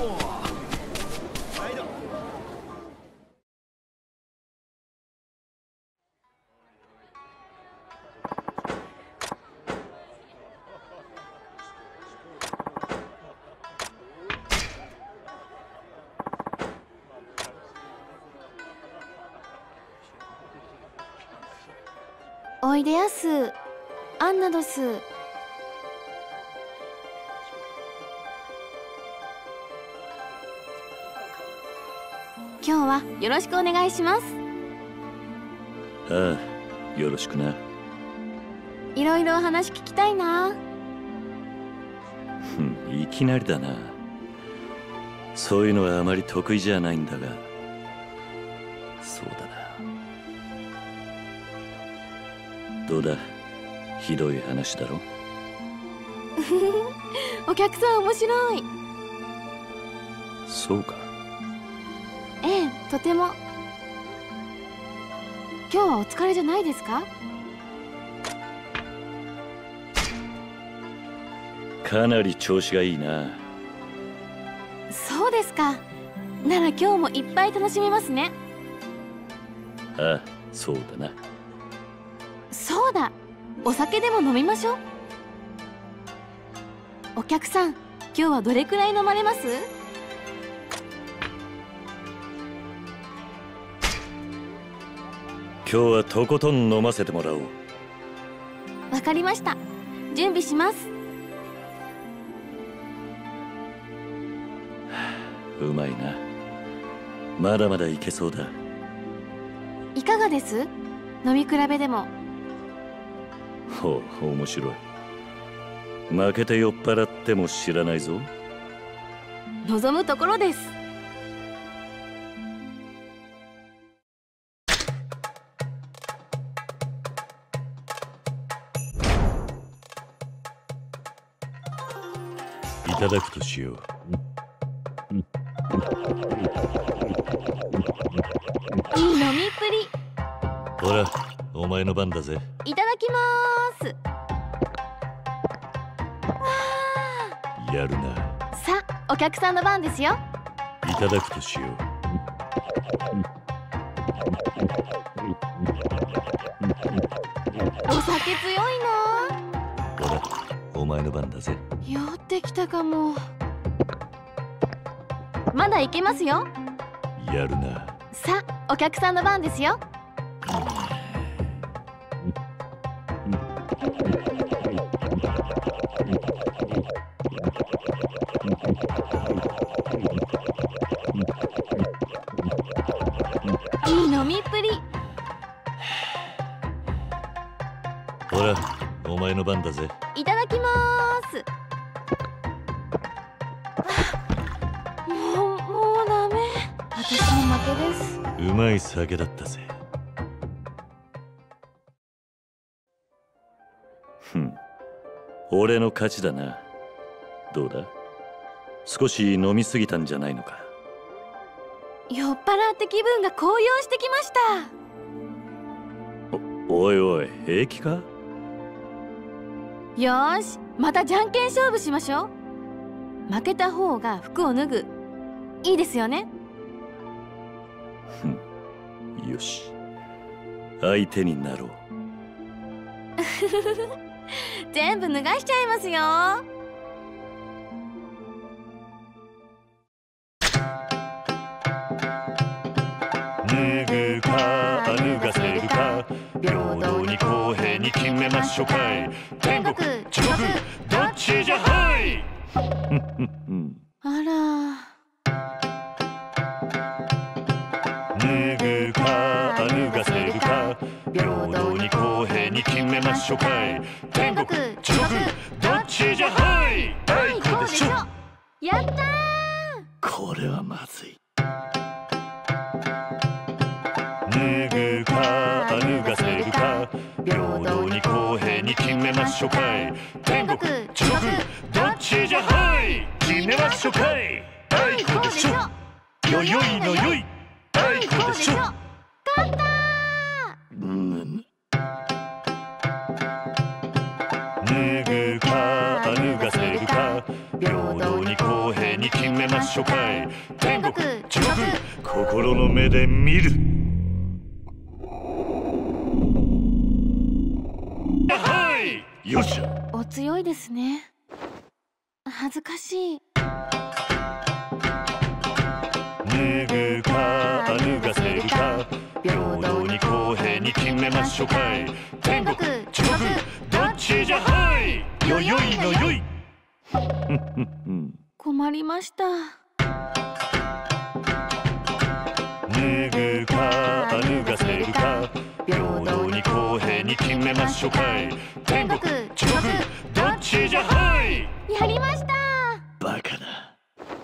おいでやす、アンナドス。今日はよろしくお願いします。 ああ、よろしくな。 いろいろお話聞きたいな。 いきなりだな。そういうのはあまり得意じゃないんだが。そうだな。どうだ、ひどい話だろ。 お客さん面白い。 そうか。 ええ、とても。今日はお疲れじゃないですか？ かなり調子がいいな。 そうですか。なら今日もいっぱい楽しめますね。 ああ、そうだな。 そうだ、お酒でも飲みましょう。お客さん、今日はどれくらい飲まれます？ 今日はとことん飲ませてもらおう。 わかりました。準備します。 うまいな。まだまだいけそうだ。 いかがです？飲み比べでも。 ほう、面白い。負けて酔っ払っても知らないぞ。 望むところです。 いただくとしよう。 いい飲みっぷり。 ほら、お前の番だぜ。 いただきまーす。 やるな。 さあ、お客さんの番ですよ。 いただくとしよう。 お酒強いな。 ほら、お前の番だぜ。 酔ってきたかも。まだいけますよ。 やるな。 さあ、お客さんの番ですよ。いい飲みっぷり。 ほら、お前の番だぜ。 いただきまーす。もうダメ。私の負けです。 うまい酒だったぜ。俺の勝ちだな。どうだ、少し飲みすぎたんじゃないのか。 酔っ払って気分が高揚してきました。 おいおい、平気か？ よーし、またじゃんけん勝負しましょう。負けた方が服を脱ぐ。いいですよね？ よし、相手になろう。 全部脱がしちゃいますよ。 脱ぐか脱がせるか、平等に公平に決めましょうかい。天国地獄どっちじゃはい。 あら。 脱ぐか脱がせるか、平等に公平に決めましょうかい。天国地獄どっちじゃはい。あいこでしょ。 やったー。 これはまずい。脱ぐか脱がせるか、平等に公平に決めましょうかい。天国地獄どっちじゃはい。決めましょうかい。あいこでしょ。よよいのよい。あいこでしょ。 勝ったー。 脱ぐか脱がせるか、平等に公平にに決めましょうかい。天国地獄心の目で見る。はいよっしゃ。 お強いですね。恥ずかしい。 脱ぐか脱がせるか平等に公平に決めましょうかい。天国地獄どっちじゃ。はいよよいのよい。 困りました。 脱ぐか脱がせるか平等に公平に決めましょうかい。天国地獄どっちじゃ。はいやりました。 バカだ。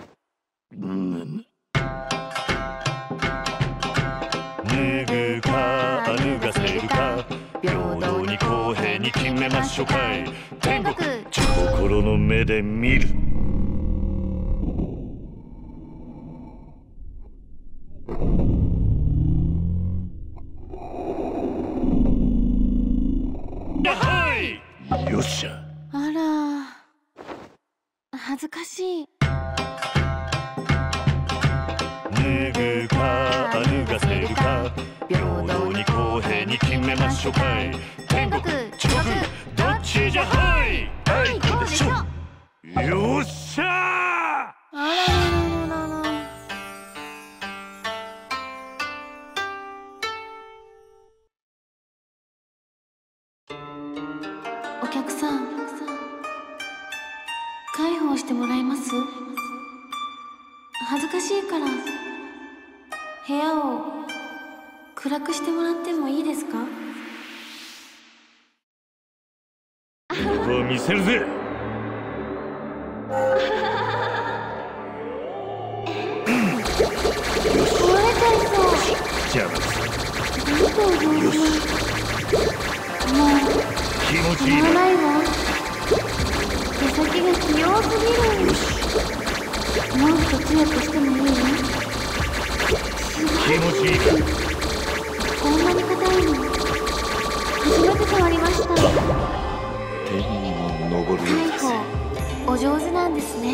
脱ぐか脱がせるか平等に公平に決めましょうかい。天国心の目で見る。はいよっしゃ。 あら、恥ずかしい。 脱ぐか脱がせるか平等に公平に決めましょうかい。天国地獄どっちじゃ。はいはいどうでしょう。よっしゃー。 あららららら。お客さん、介抱してもらえます？恥ずかしいから部屋を暗くしてもらってもいいですか？ 僕は見せるぜ。 壊れちゃいそう。 じゃあなんてお上手。もう気持ちいいな。 止まらないわ。手先が器用すぎる。もう一つ強くしてもいい？すごい。 気持ちいいな。 こんなに硬いの初めて触りました。 天にも昇るようです。 お上手なんですね。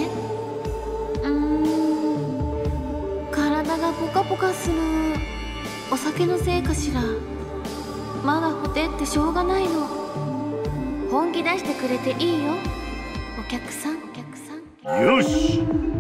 体がポカポカする。お酒のせいかしら。まだほてってしょうがないの。本気出してくれていいよ、お客さん。 よし。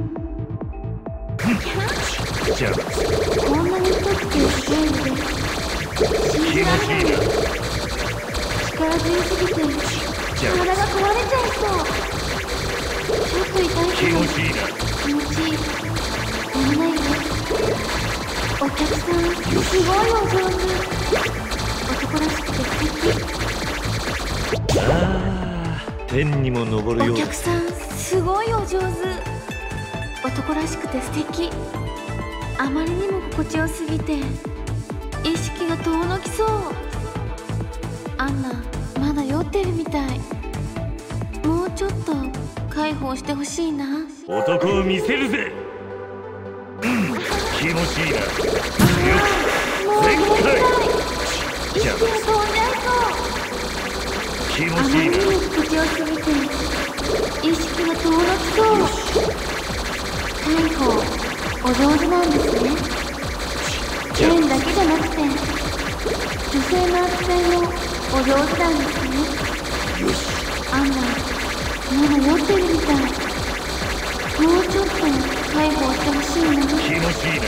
じゃあこんなに太くてゲームで信じられない。力強すぎて体が壊れちゃいそう。ちょっと痛いけど気持ちいいな。 気持ちいい。やめないで。お客さんすごいお上手。男らしくて素敵。 天にも昇るようお客さんすごいお上手。男らしくて素敵。あまりにも心地よすぎて意識が遠のきそう。アンナまだ酔ってるみたい。もうちょっと介抱してほしいな。 男を見せるぜ。気持ちいいな。 もう限界。意識が飛んじゃいそう。 気持あまちいいな。 りにも心地よすぎて意識が遠のきそう。介抱お上手なんですね。剣だけじゃなくて女性の扱いもお上手なんですね。 よし。 アンナまだ酔ってるみたい。もうちょっと介抱してほしいな。 気持ちいいな。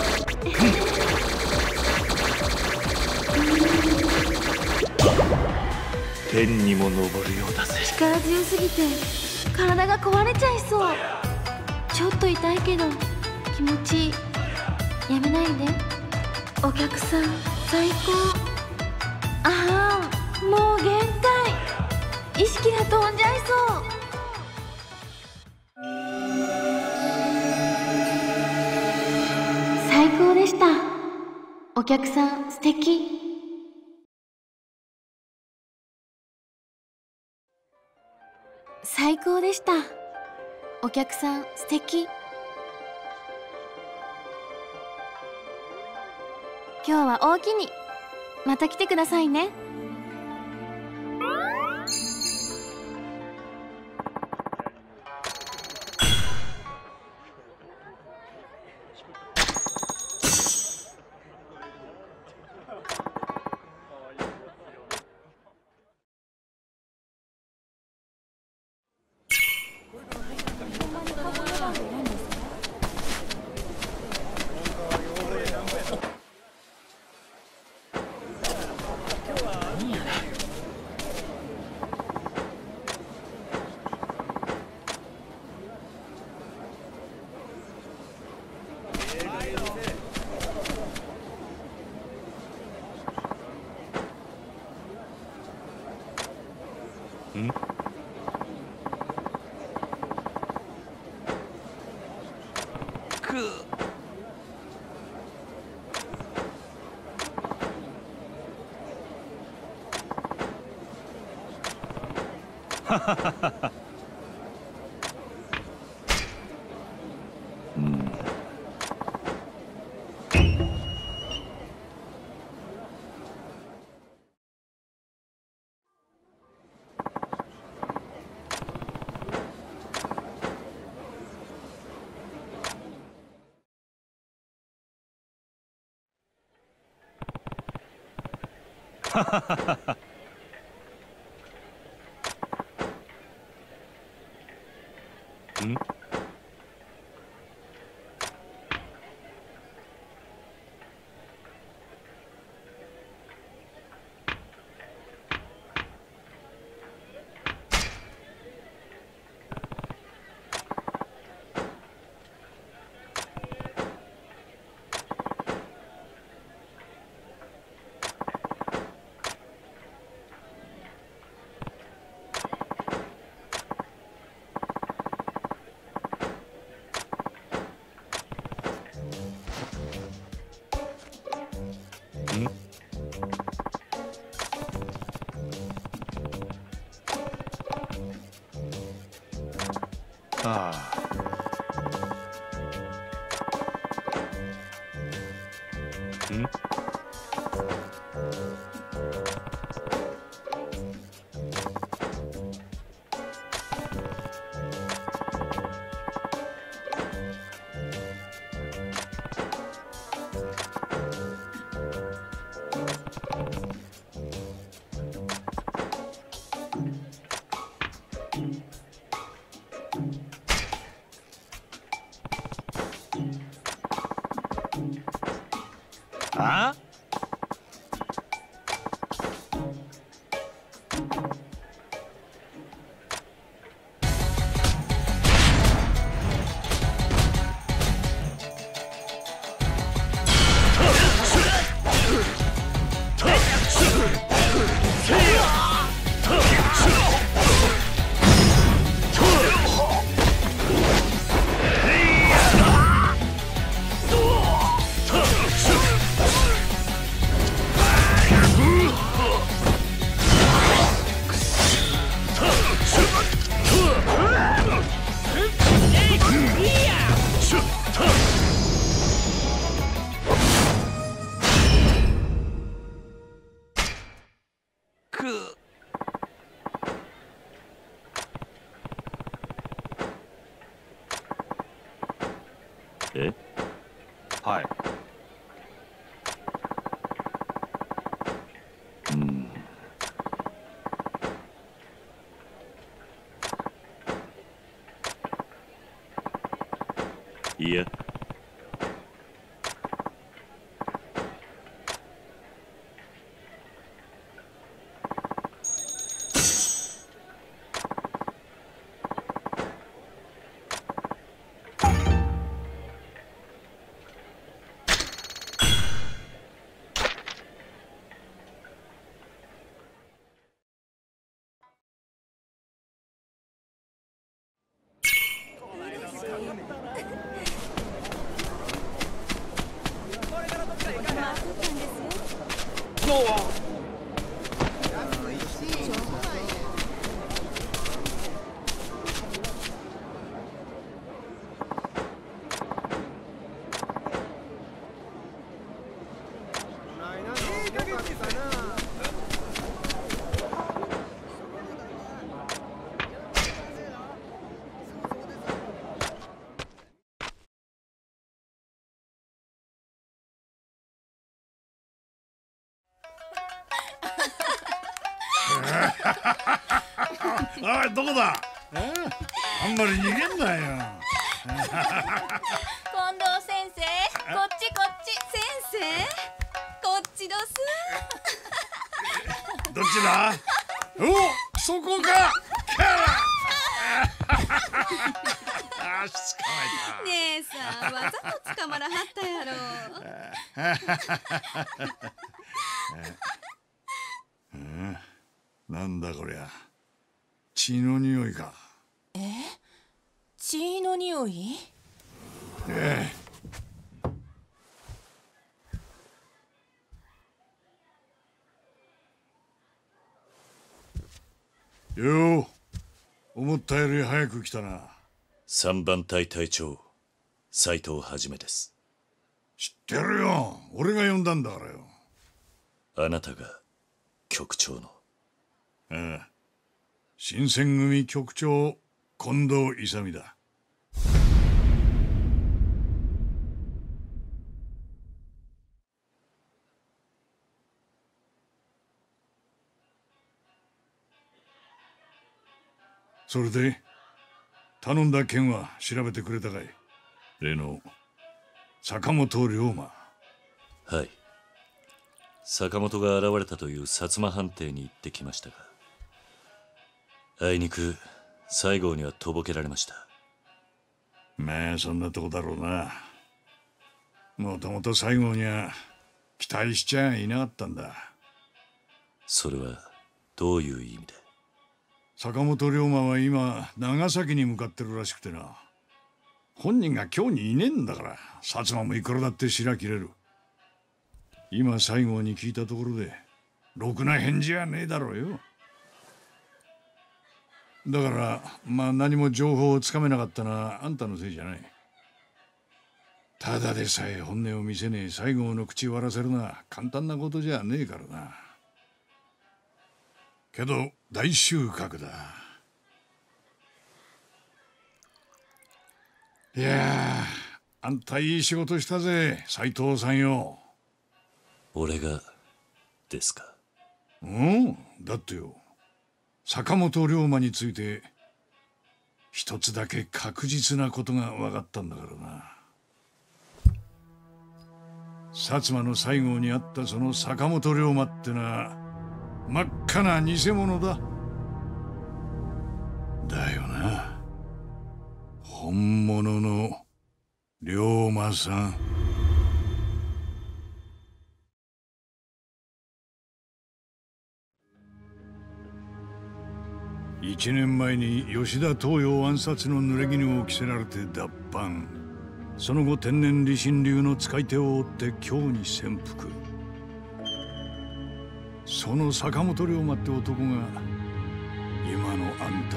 天にも昇るようだぜ。 力強すぎて体が壊れちゃいそう。ちょっと痛いけど気持ちいい。やめないで。お客さん最高。ああもう限界。意識が飛んじゃいそう。最高でした。お客さん素敵。最高でした。お客さん素敵。今日は大きに。また来てくださいね。 あ？え？はい。いや。 おい、どこだ。あんまり逃げんなよ。 近藤先生、こっちこっち。先生、こっちどす。 どっちだ。お、そこか。あ、捕まえた。 姉さん、わざと捕まらはったやろ。 なんだこりゃ。血の匂いか。 血の匂い？ よう、思ったより早く来たな。 3番隊隊長斉藤はじめです。 知ってるよ、俺が呼んだんだからよ。 あなたが局長の。 ああ、新選組局長近藤勇だ。それで頼んだ件は調べてくれたかい？例の坂本龍馬。 はい、坂本が現れたという薩摩藩邸に行ってきましたが、あいにく西郷にはとぼけられました。 まあそんなとこだろうな。もともと西郷には期待しちゃいなかったんだ。 それはどういう意味で？ 坂本龍馬は今長崎に向かってるらしくてな。本人が京にいねえんだから、薩摩もいくらだって白切れる。今西郷に聞いたところでろくな返事はねえだろうよ。だからまあ何も情報をつかめなかったのはあんたのせいじゃない。ただでさえ本音を見せねえ西郷の口割らせるのは簡単なことじゃねえからな。けど大収穫だ。いやあ、あんたいい仕事したぜ斉藤さんよ。 俺がですか？ うん、だってよ、坂本龍馬について一つだけ確実なことが分かったんだからな。薩摩の西郷にあったその坂本龍馬ってのは真っ赤な偽物だ。だよな。本物の龍馬さん。1年前に吉田東洋暗殺の濡れ衣を着せられて脱藩。その後天然理心流の使い手を追って京に潜伏。その坂本龍馬って男が今のあんた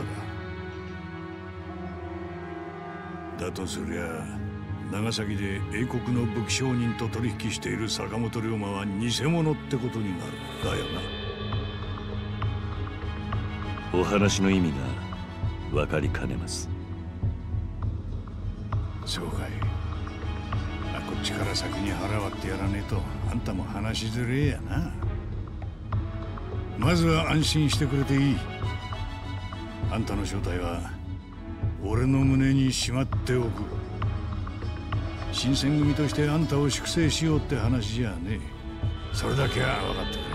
だ。だとすりゃ長崎で英国の武器商人と取引している坂本龍馬は偽物ってことになる。だよな。 お話の意味が分かりかねます。 そうかい。こっちから先に腹割ってやらねえとあんたも話しづれえやな。まずは安心してくれていい。あんたの正体は俺の胸にしまっておく。新選組としてあんたを粛清しようって話じゃねえ。それだけは分かってくれ。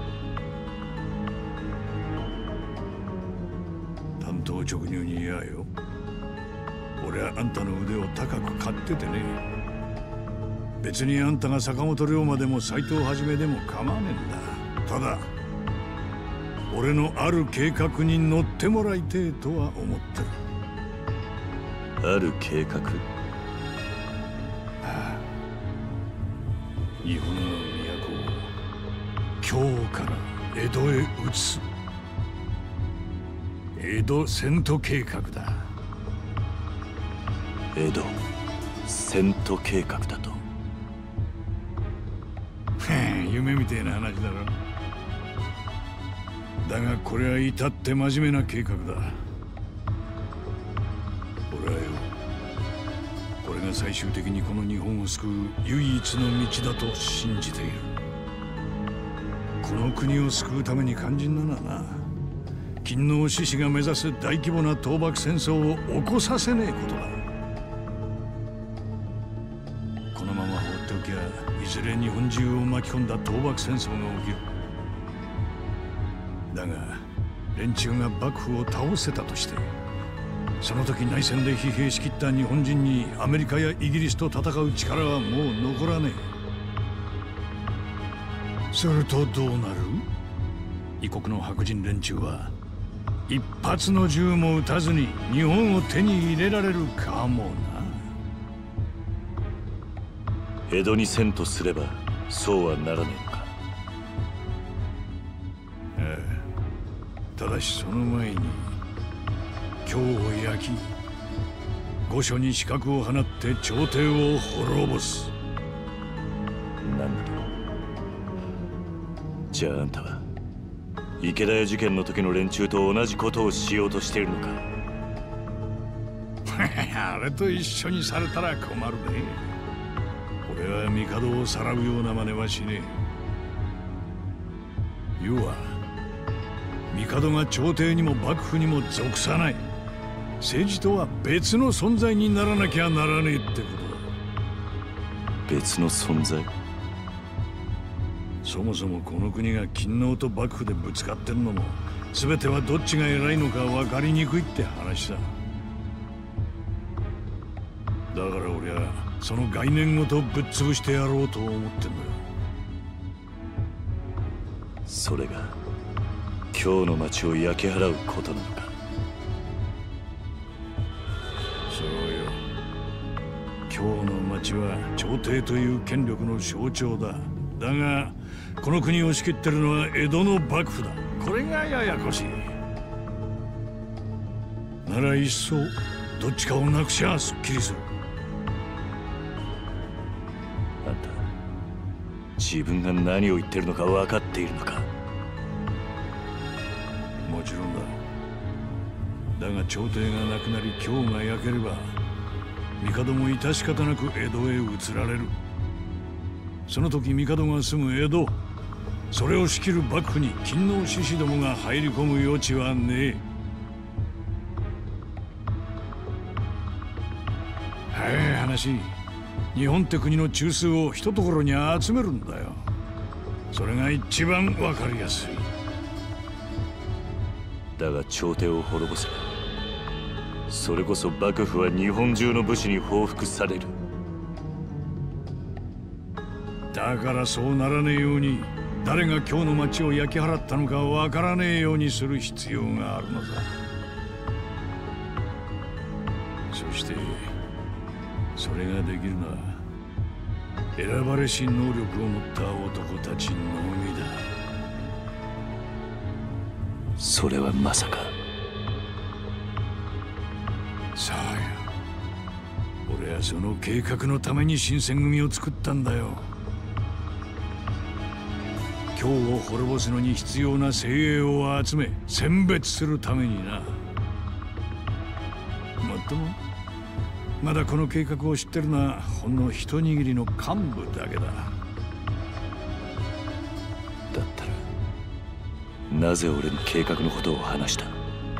単刀直入に言やよ、俺はあんたの腕を高く買っててね。別にあんたが坂本龍馬でも斉藤はじめでも構わねえんだ。ただ俺のある計画に乗ってもらいてえとは思ってる。 ある計画？ ああ、日本の都を京から江戸へ移す江戸遷都計画だ。 江戸遷都計画だと？ 夢みてえな話だろ。だがこれは至って真面目な計画だ。俺はよ、これが最終的にこの日本を救う唯一の道だと信じている。この国を救うために肝心なのはな、勤王志士が目指す大規模な倒幕戦争を起こさせねえことだ。このまま放っておきゃいずれ日本中を巻き込んだ倒幕戦争が起きる。だが連中が幕府を倒せたとして、その時内戦で疲弊しきった日本人にアメリカやイギリスと戦う力はもう残らねえ。するとどうなる？異国の白人連中は一発の銃も撃たずに日本を手に入れられるかもな。 江戸に遷都すればそうはならねえのか？ ただしその前に京を焼き、御所に刺客を放って朝廷を滅ぼす。 なんだと。じゃああんたは池田屋事件の時の連中と同じことをしようとしているのか。 あれと一緒にされたら困るね。俺は帝をさらうような真似はしねえ。要は帝が朝廷にも幕府にも属さない、政治とは別の存在にならなきゃならねえってことだ。 別の存在？ そもそもこの国が勤王と幕府でぶつかってんのも、全てはどっちが偉いのか分かりにくいって話だ。だから俺はその概念ごとぶっ潰してやろうと思ってんだよ。 それが今日の町を焼き払うことなのか。 そうよ。今日の町は朝廷という権力の象徴だ。だがこの国を仕切ってるのは江戸の幕府だ。これがややこしい。ならいっそどっちかをなくしゃすっきりする。 あんた自分が何を言ってるのか分かっているのか。 もちろんだ。だが朝廷がなくなり京が焼ければ帝も致し方なく江戸へ移られる。その時帝が住む江戸、それを仕切る幕府に勤王志士どもが入り込む余地はねえ。早い話、日本って国の中枢を一ところに集めるんだよ。それが一番わかりやすい。 だが朝廷を滅ぼせば、それこそ幕府は日本中の武士に報復される。 だからそうならねえように、誰が今日の町を焼き払ったのかわからねえようにする必要があるのさ。そしてそれができるのは選ばれし能力を持った男たちのみだ。 それはまさか。 さあや、俺はその計画のために新選組を作ったんだよ。京を滅ぼすのに必要な精鋭を集め選別するためにな。もっともまだこの計画を知ってるのはほんの一握りの幹部だけだ。 だったらなぜ俺に計画のことを話した？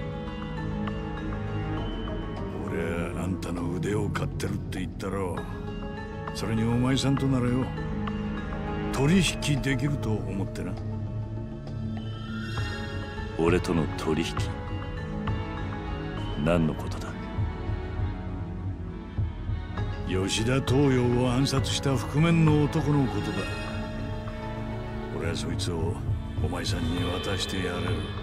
俺はあんたの腕を買ってるって言ったろう。それにお前さんとならよ、取引できると思ってな。 俺との取引？何のことだ？ 吉田東洋を暗殺した覆面の男のことだ。俺はそいつをお前さんに渡してやれる。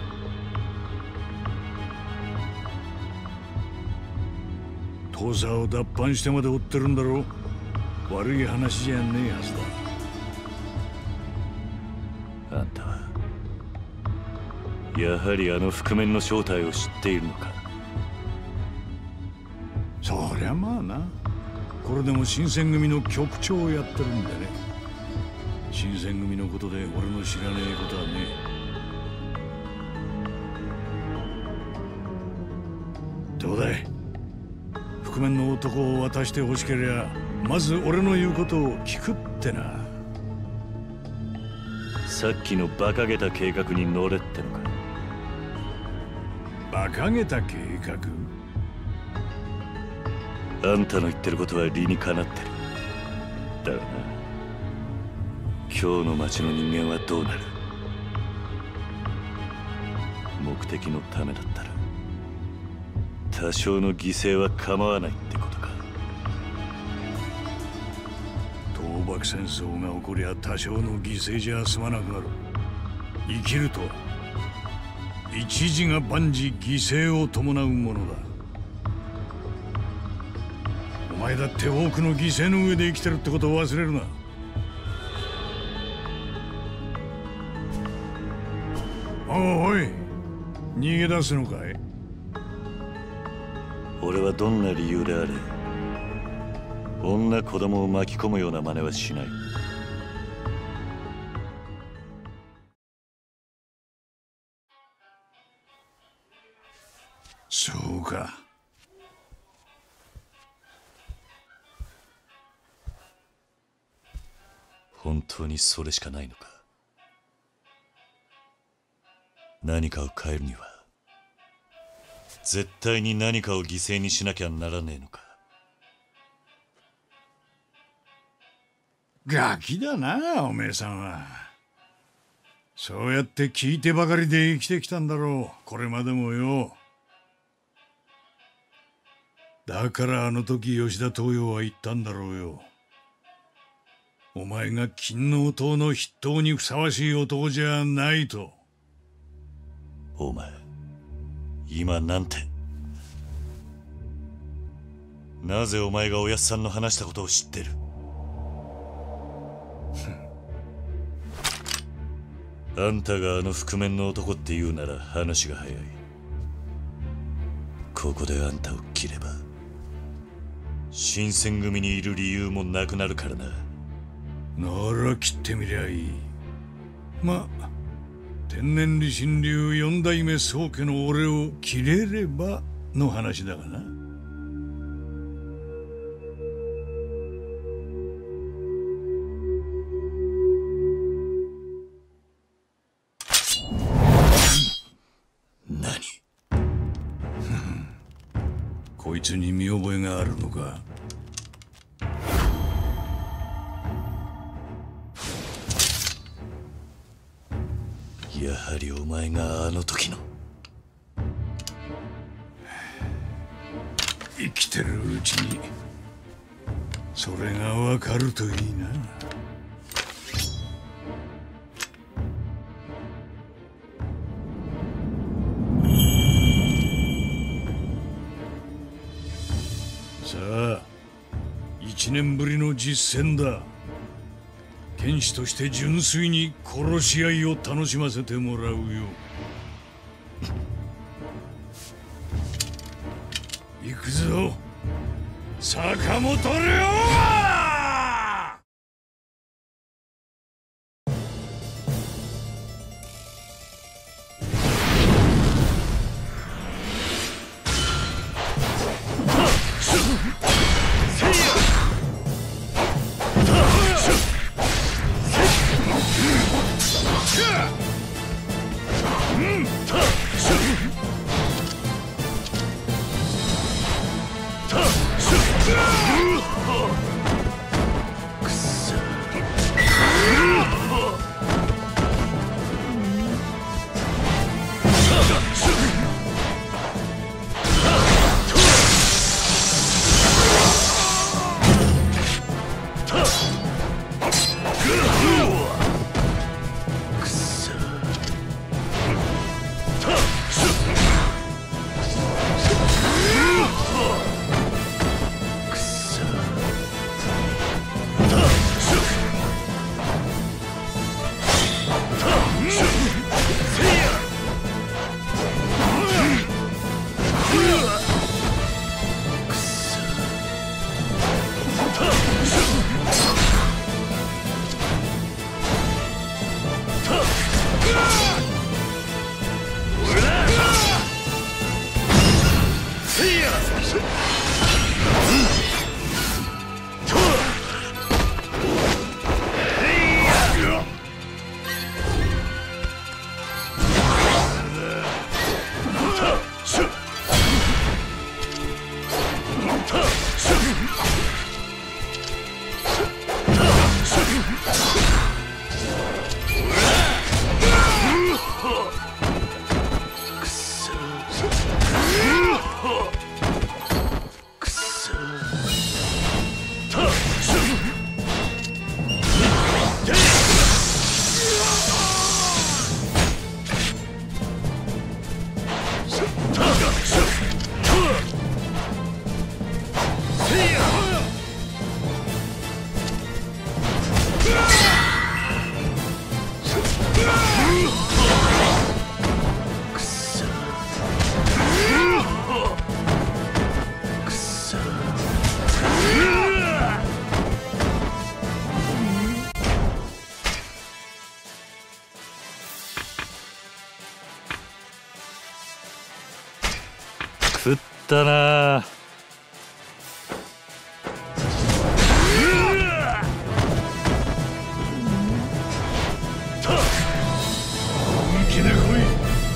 父さんを脱藩してまで追ってるんだろう。悪い話じゃねえはずだ。 あんたはやはりあの覆面の正体を知っているのか？ そりゃまあな。これでも新選組の局長をやってるんでね。新選組のことで俺の知らねえことはねえ。どうだい？覆面の男を渡してほしけりゃまず俺の言うことを聞くってな。 さっきの馬鹿げた計画に乗れってのか？ 馬鹿げた計画？ あんたの言ってることは理にかなってる。だがな、今日の町の人間はどうなる？目的のためだったら多少の犠牲は構わないってことか。 倒幕戦争が起こりゃ多少の犠牲じゃ済まなくなる。生きるとは一時が万事犠牲を伴うものだ。お前だって多くの犠牲の上で生きてるってことを忘れるな。おい、 逃げ出すのかい？ 俺はどんな理由であれ女子供を巻き込むような真似はしない。 そうか。 本当にそれしかないのか。何かを変えるには絶対に何かを犠牲にしなきゃならねえのか。 ガキだなおめえさんは。そうやって聞いてばかりで生きてきたんだろう、これまでもよ。だからあの時吉田東洋は言ったんだろうよ。お前が金王党の筆頭にふさわしい男じゃないと。 お前今なんて。なぜお前がおやっさんの話したことを知ってる？あんたがあの覆面の男って言うなら話が早い。ここであんたを切れば新選組にいる理由もなくなるからな。 なら切ってみりゃいい。まあ天然理心流四代目宗家の俺を切れればの話だがな。 何？ こいつに見覚えがあるのか？ やはりお前があの時の。 生きてるうちにそれがわかるといいな。さあ1年ぶりの実戦だ。剣士として純粋に殺し合いを楽しませてもらうよ。行くぞ坂本龍馬。 ったな。 本気で来い。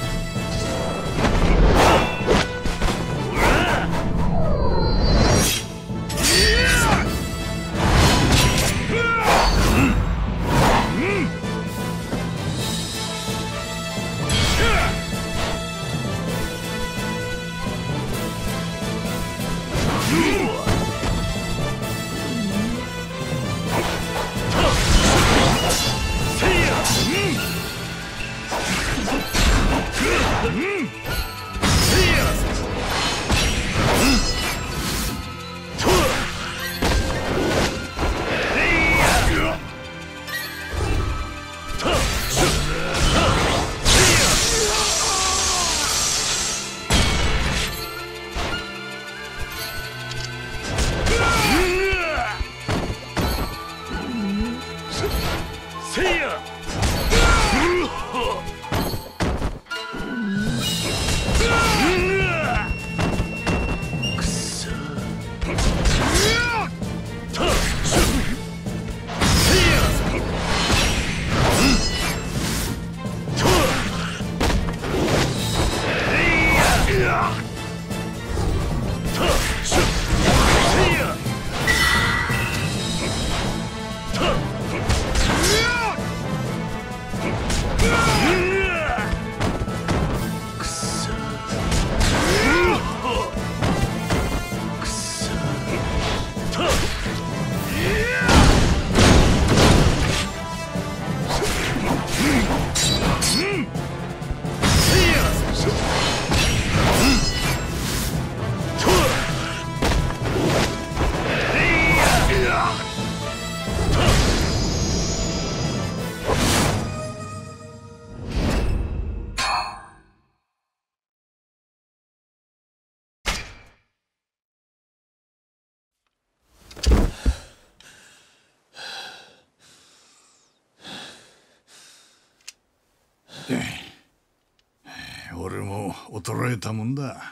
俺も衰えたもんだ。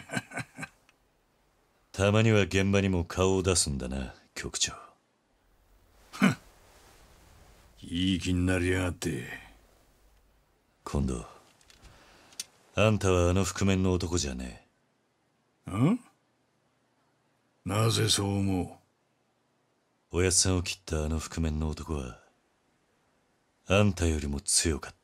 たまには現場にも顔を出すんだな、局長。 いい気になりやがって。 今度あんたはあの覆面の男じゃねえ。 ん？なぜそう思おやっさんを切ったあの覆面の男はあんたよりも強かった。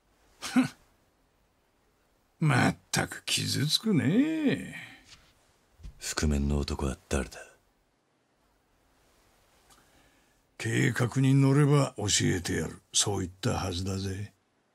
まったく傷つくね。 覆面の男は誰だ？ 計画に乗れば教えてやる。そう言ったはずだぜ。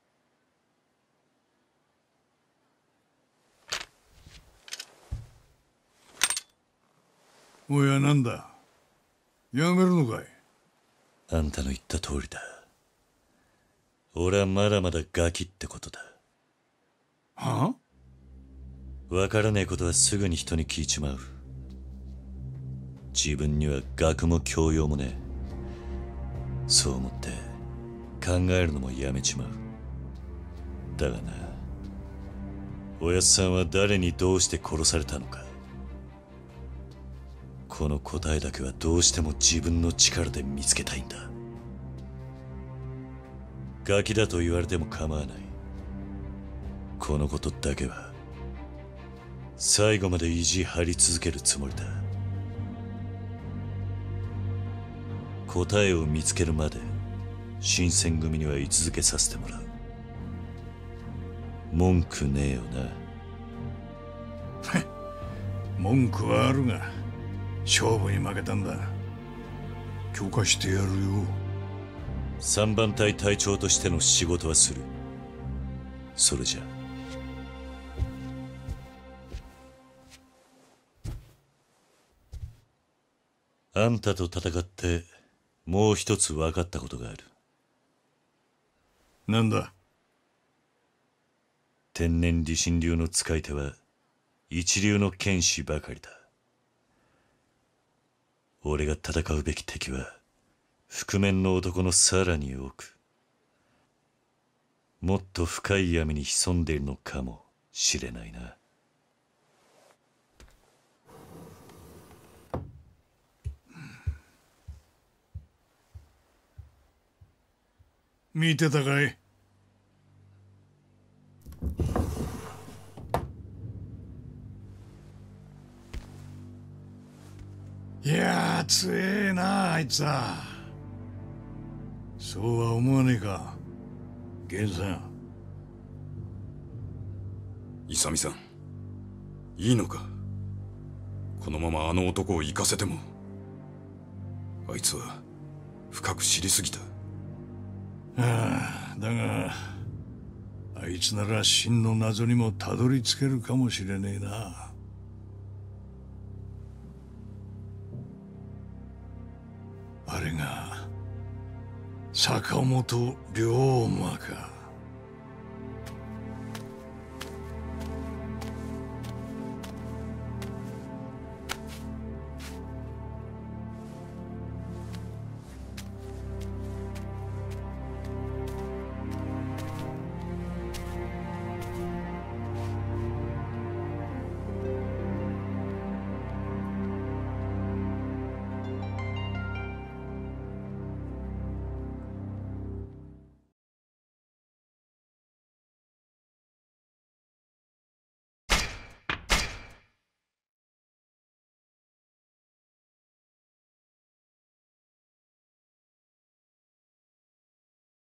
おや、なんだ。やめるのかい？ あんたの言った通りだ。俺はまだまだガキってことだ。 はあ？ わからねえことはすぐに人に聞いちまう。自分には学も教養もねえ。そう思って考えるのもやめちまう。だがな、おやっさんは誰にどうして殺されたのか、この答えだけはどうしても自分の力で見つけたいんだ。ガキだと言われても構わない。このことだけは最後まで意地張り続けるつもりだ。答えを見つけるまで新選組には居続けさせてもらう。文句ねえよな。 文句はあるが勝負に負けたんだ。許可してやるよ。 三番隊隊長としての仕事はする。それじゃあんたと戦ってもう一つ分かったことがある。 なんだ？ 天然理心流の使い手は一流の剣士ばかりだ。俺が戦うべき敵は覆面の男のさらに多く、もっと深い闇に潜んでいるのかもしれないな。 見てたかい？いやー、強えなあいつは。そうは思わねえか、源さん。 勇さん、いいのか？このままあの男を行かせても。あいつは深く知りすぎた。 ああ、だがあいつなら真の謎にもたどり着けるかもしれねえな。あれが坂本龍馬か。